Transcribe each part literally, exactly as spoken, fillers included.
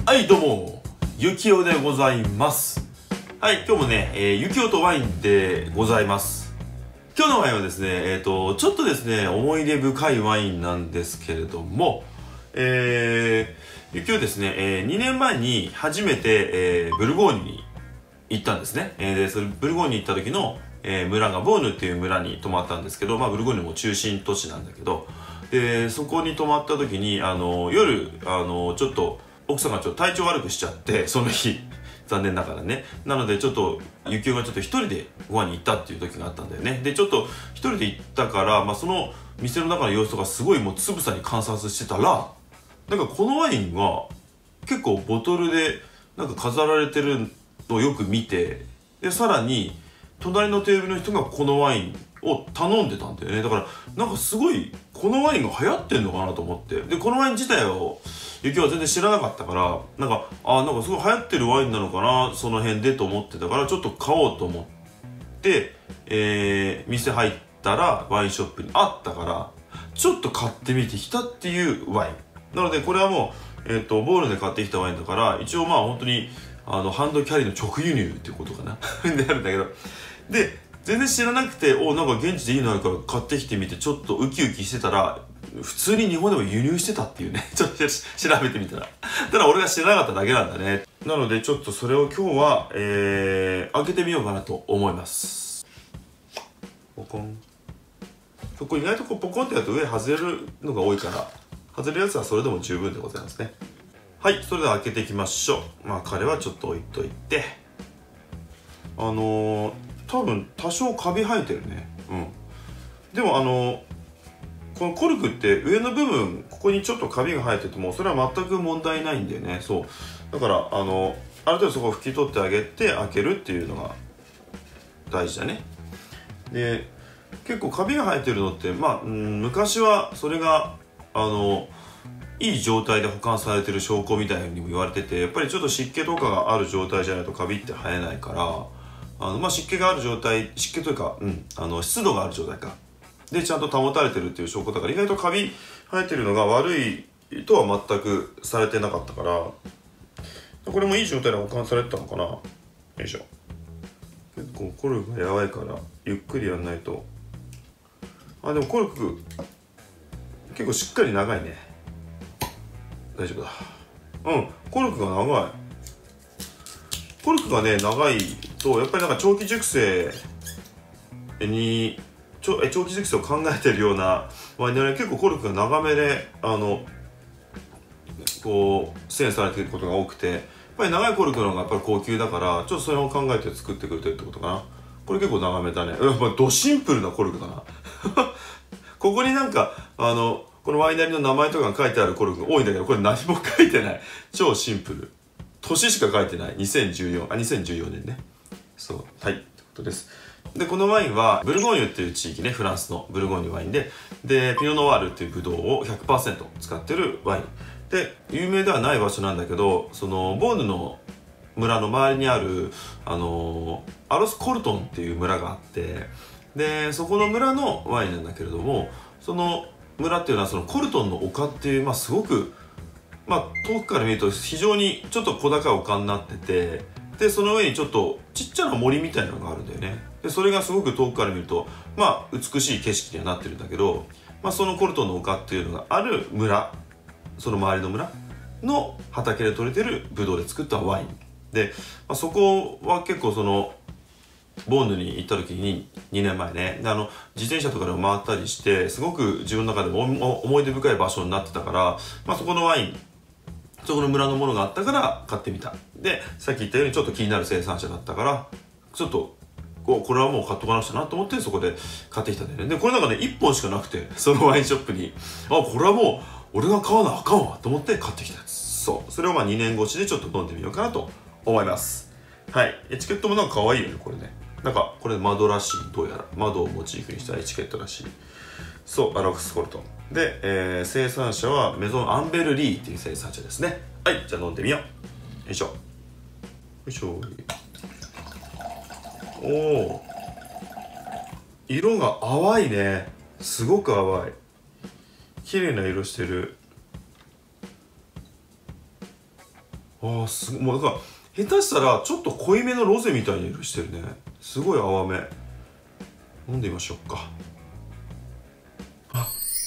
はい、どうも、ゆきおでございます。はい、今日もね、えー、ゆきおとワインでございます。今日のワインはですね、えっと、ちょっとですね、思い出深いワインなんですけれども、えー、ゆきおですね、えー、にねんまえに初めて、えー、ブルゴーニュに行ったんですね。えー、で、それブルゴーニュに行った時の、えー、村がボーヌっていう村に泊まったんですけど、まあ、ブルゴーニュも中心都市なんだけど、で、そこに泊まった時に、あの、夜、あの、ちょっと、奥さんがちょっと体調悪くしちゃって、その日、残念ながらね。なので、ちょっと、ゆきおがちょっと一人でご飯に行ったっていう時があったんだよね。で、ちょっと一人で行ったから、まあ、その店の中の様子とかすごいもうつぶさに観察してたら、なんかこのワインが結構ボトルでなんか飾られてるのをよく見て、で、さらに、隣のテーブルの人がこのワインを頼んでたんだよね。だから、なんかすごい、このワインが流行ってんのかなと思って。で、このワイン自体を、ゆきおは全然知らなかったから、なんか、あ、なんかすごい流行ってるワインなのかな、その辺でと思ってたから、ちょっと買おうと思って、えー、店入ったら、ワインショップにあったから、ちょっと買ってみてきたっていうワイン。なので、これはもう、えっと、ボールで買ってきたワインだから、一応まあ本当に、あの、ハンドキャリーの直輸入っていうことかな。であるんだけど。で、全然知らなくて、お、なんか現地でいいのあるから買ってきてみて、ちょっとウキウキしてたら、普通に日本でも輸入してたっていうね。ちょっと調べてみたら。ただ俺が知らなかっただけなんだね。なのでちょっとそれを今日は、えー、開けてみようかなと思います。ポコン。そこ意外とこうポコンってやると上外れるのが多いから、外れるやつはそれでも十分でございますね。はい、それでは開けていきましょう。まあ彼はちょっと置いといて。あのー、多分多少カビ生えてるね。うん。でもあのー、このコルクって上の部分、ここにちょっとカビが生えてても、それは全く問題ないんだよね。そう。だから、あのー、ある程度そこを拭き取ってあげて開けるっていうのが大事だね。で、結構カビが生えてるのって、まあ、うん、昔はそれが、あのー、いい状態で保管されてる証拠みたいにも言われてて、やっぱりちょっと湿気とかがある状態じゃないとカビって生えないから、あの、まあ、湿気がある状態、湿気というか、うん、あの、湿度がある状態か。で、ちゃんと保たれてるっていう証拠だから、意外とカビ生えてるのが悪いとは全くされてなかったから、これもいい状態で保管されてたのかな。よいしょ。結構コルクがやばいから、ゆっくりやんないと。あ、でもコルク、結構しっかり長いね。大丈夫だ。うん、コルクが長い。コルクがね、長いと、やっぱりなんか長期熟成に、長期熟成を考えてるようなワインでは結構コルクが長めで、あの、こう、支援されていることが多くて、やっぱり長いコルクの方がやっぱり高級だから、ちょっとそれを考えて作ってくれてるってことかな。これ結構長めだね。やっぱドシンプルなコルクだな。ここになんか、あの、このワイナリーの名前とかが書いてあるコルクが多いんだけど、これ何も書いてない。超シンプル。年しか書いてない。にせんじゅうよん、あ、にせんじゅうよねんね。そう。はい。ってことです。で、このワインは、ブルゴーニュっていう地域ね、フランスのブルゴーニュワインで、で、ピノノワールっていうブドウを ひゃくパーセント 使ってるワイン。で、有名ではない場所なんだけど、その、ボーヌの村の周りにある、あのー、アロスコルトンっていう村があって、で、そこの村のワインなんだけれども、その村っていうのはそのコルトンの丘っていう、まあすごく、まあ遠くから見ると非常にちょっと小高い丘になってて、で、その上にちょっとちっちゃな森みたいなのがあるんだよね。で、それがすごく遠くから見ると、まあ美しい景色にはなってるんだけど、まあそのコルトンの丘っていうのがある村、その周りの村の畑で採れてるブドウで作ったワイン。で、まあ、そこは結構その、ボーヌに行った時ににねんまえね、であの自転車とかでも回ったりしてすごく自分の中でも思い出深い場所になってたから、まあ、そこのワインそこの村のものがあったから買ってみた。でさっき言ったようにちょっと気になる生産者だったからちょっとこうこれはもう買っとかなくちゃなと思ってそこで買ってきたんだよね。でこれなんかねいっぽんしかなくてそのワインショップにあこれはもう俺が買わなあかんわと思って買ってきたやつ。そうそれをまあにねん越しでちょっと飲んでみようかなと思います。はい。エチケットもなんか可愛いよねこれね。なんかこれ窓らしい。どうやら窓をモチーフにしたエチケットらしい。そうアロクスコルトンで、えー、生産者はメゾンアンベルリーっていう生産者ですね。はい、じゃあ飲んでみよう。よいしょよいしょ。おお色が淡いね。すごく淡い綺麗な色してる。 ああすごい、もうなんか下手したらちょっと濃いめのロゼみたいな色してるね。すごい淡め。飲んでみましょうか。あ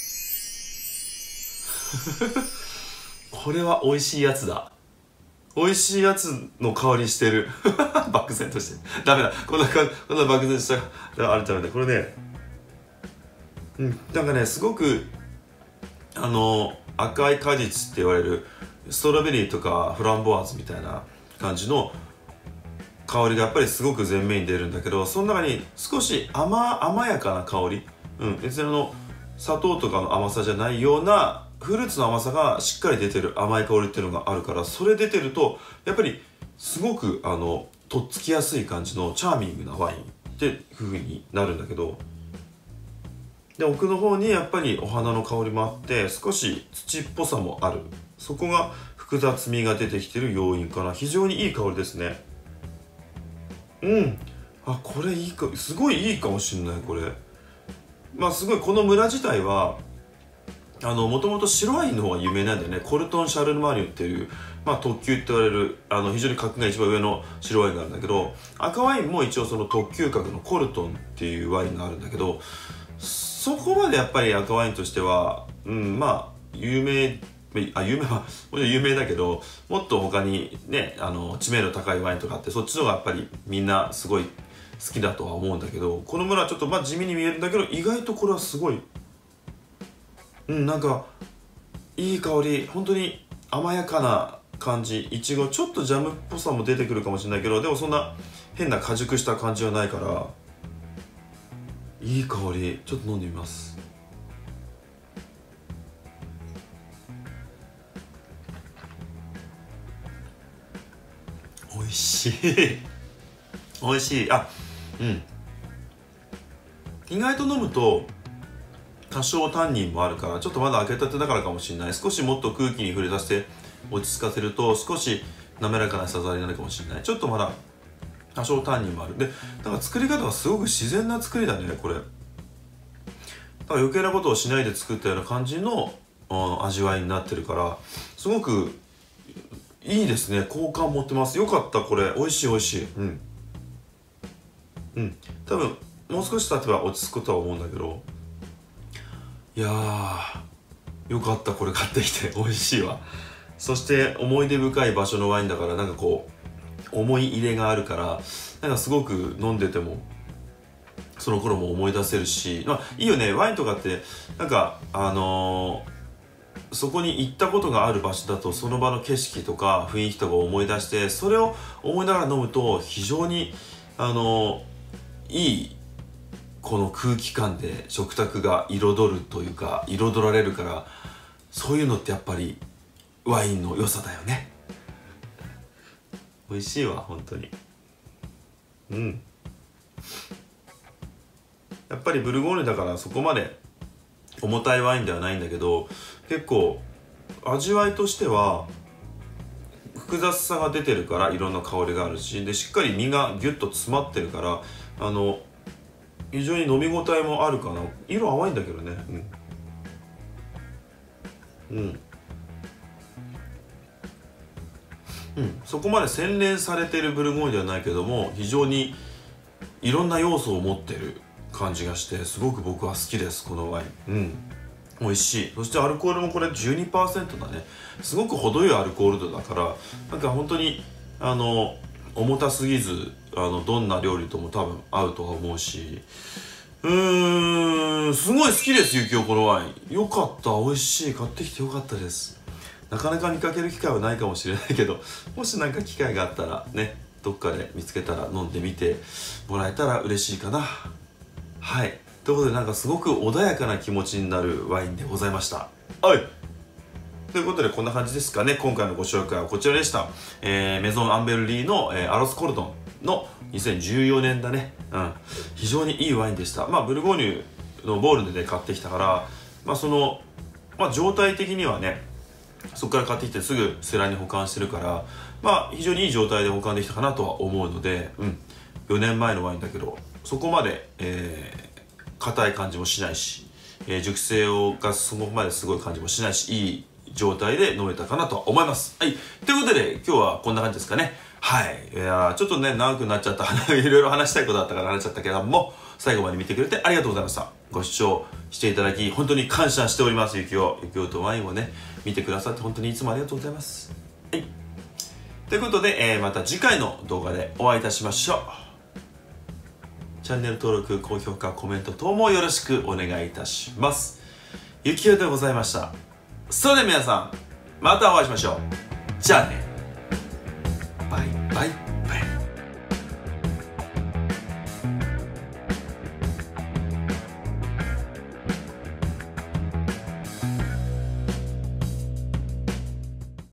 これは美味しいやつだ。美味しいやつの香りしてる漠然としてダメだ、こんなかこんな漠然としたあれダメだ。これね、うんなんかねすごくあの赤い果実って言われるストロベリーとかフランボワーズみたいな感じの香りがやっぱりすごく前面に出るんだけど、その中に少し 甘, 甘やかな香り、うん、別にあの砂糖とかの甘さじゃないようなフルーツの甘さがしっかり出てる甘い香りっていうのがあるから、それ出てるとやっぱりすごくあのとっつきやすい感じのチャーミングなワインっていう風になるんだけど、で奥の方にやっぱりお花の香りもあって少し土っぽさもある。そこが複雑味が出てきてる要因かな。非常にいい香りですね。うんあこれいいか、すごいいいかもしんない。これまあすごいこの村自体はあのもともと白ワインの方が有名なんだよね。コルトン・シャルルマーニュっていう、まあ、特級って言われるあの非常に格が一番上の白ワインがあるんだけど、赤ワインも一応その特級格のコルトンっていうワインがあるんだけど、そこまでやっぱり赤ワインとしては、うん、まあ有名あ有名はもちろん有名だけど、もっと他にねあの知名度高いワインとかあって、そっちの方がやっぱりみんなすごい好きだとは思うんだけど、この村はちょっとまあ地味に見えるんだけど、意外とこれはすごいうんなんかいい香り、本当に甘やかな感じ。いちごちょっとジャムっぽさも出てくるかもしれないけど、でもそんな変な果熟した感じはないからいい香り。ちょっと飲んでみます。美味しい美味しい。あうん意外と飲むと多少タンニンもあるから、ちょっとまだ開けたてだからかもしれない。少しもっと空気に触れさせて落ち着かせると少し滑らかな舌触りになるかもしれない。ちょっとまだ多少タンニンもある。でだから作り方はすごく自然な作りだねこれ。だから余計なことをしないで作ったような感じの、うん、味わいになってるから、すごくいいですね。好感持ってます。よかった。これ美味しい美味しい。うんうん多分もう少し経てば落ち着くとは思うんだけど、いやーよかった。これ買ってきて美味しいわ。そして思い出深い場所のワインだから、なんかこう思い入れがあるから、なんかすごく飲んでてもその頃も思い出せるし、まあいいよね。ワインとかってなんかあのー、そこに行ったことがある場所だとその場の景色とか雰囲気とかを思い出して、それを思いながら飲むと非常にあのー、いいこの空気感で食卓が彩るというか彩られるから、そういうのってやっぱりワインの良さだよね。美味しいわ本当に。うんやっぱりブルゴーニュだからそこまで重たいワインではないんだけど、結構味わいとしては複雑さが出てるから、いろんな香りがあるし、でしっかり身がギュッと詰まってるから、あの非常に飲み応えもあるかな。色淡いんだけどね。うん、うんうん、そこまで洗練されてるブルゴーニュではないけども、非常にいろんな要素を持ってる感じがして、すごく僕は好きですこのワイン。うん美味しい。そしてアルコールもこれ じゅうにパーセント だね。すごく程よいアルコール度だから、なんか本当にあの重たすぎず、あのどんな料理とも多分合うとは思うし、うーんすごい好きです。ゆきおこのワインよかった。美味しい。買ってきてよかったです。なかなか見かける機会はないかもしれないけど、もし何か機会があったらね、どっかで見つけたら飲んでみてもらえたら嬉しいかな。はいということで、なんかすごく穏やかな気持ちになるワインでございました。はいということでこんな感じですかね。今回のご紹介はこちらでした。えー、メゾン・アンベルリーの、えー、アロス・コルトンのにせんじゅうよねんだね。うん非常にいいワインでした。まあブルゴーニュのボールで、ね、買ってきたから、まあその、まあ、状態的にはね、そこから買ってきてすぐセラーに保管してるから、まあ非常にいい状態で保管できたかなとは思うので、うん、よねんまえのワインだけどそこまで、えー、硬い感じもしないし、えー、熟成をがそこまですごい感じもしないし、いい状態で飲めたかなと思います。はい。ということで、今日はこんな感じですかね。はい。いやー、ちょっとね、長くなっちゃった。いろいろ話したいことあったから話しちゃったけども、最後まで見てくれてありがとうございました。ご視聴していただき、本当に感謝しております。ゆきお。ゆきおとワインをね、見てくださって本当にいつもありがとうございます。はい。ということで、えー、また次回の動画でお会いいたしましょう。チャンネル登録、高評価、コメント等もよろしくお願いいたします。ゆきおでございました。それでは皆さん、またお会いしましょう。じゃあね。バイバイ。